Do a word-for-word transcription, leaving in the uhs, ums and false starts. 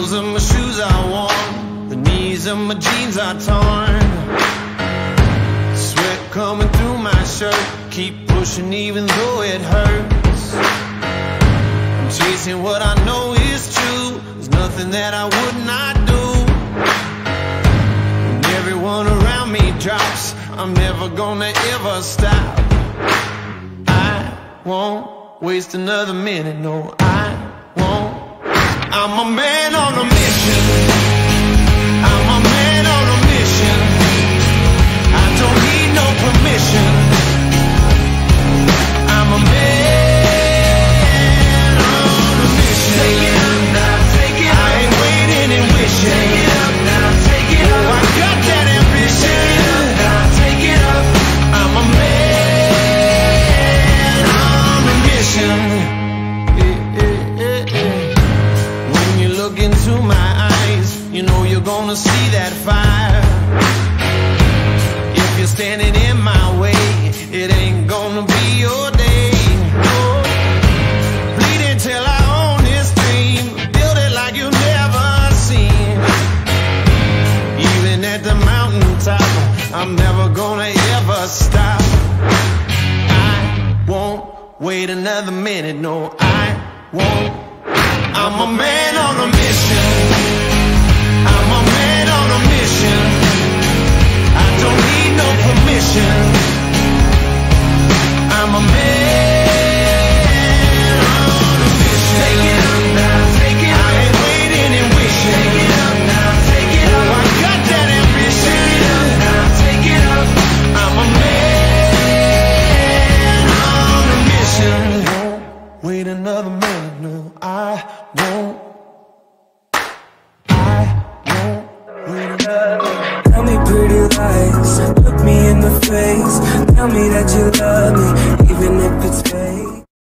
heels of my shoes are worn, the knees of my jeans are torn. Sweat coming through my shirt, keep pushing even though it hurts. I'm chasing what I know is true, there's nothing that I would not do. When everyone around me drops, I'm never gonna ever stop. I won't waste another minute, no I won't. I'm a man on a mission, I'm a man on a mission. I don't need no permission. I'm a man on a mission. Take it up now, take it up. I ain't waiting and wishing. Take it up now, take it up. Oh, I got that ambition. Take it up now, take it up. I'm a man on a mission. Eh, eh, eh, eh. When you look into my eyes, you know you're gonna see that fire. If you're standing in my way, it ain't gonna be your day. Oh, bleeding till I own this dream, build it like you've never seen. Even at the mountaintop, I'm never gonna ever stop. I won't wait another minute, no I won't. I'm a man on a mission, I'm a man on a mission. I don't need no permission. I'm a man on a mission. Take it up now, take it up. I ain't waiting and wishing. Take it up now, take it up. Oh, I got that ambition. Take it up now, take it up. I'm a man on a mission. Won't wait another minute, no, I won't. I won't wait another minute. Tell me pretty lies, look me in the face. Tell me that you love me,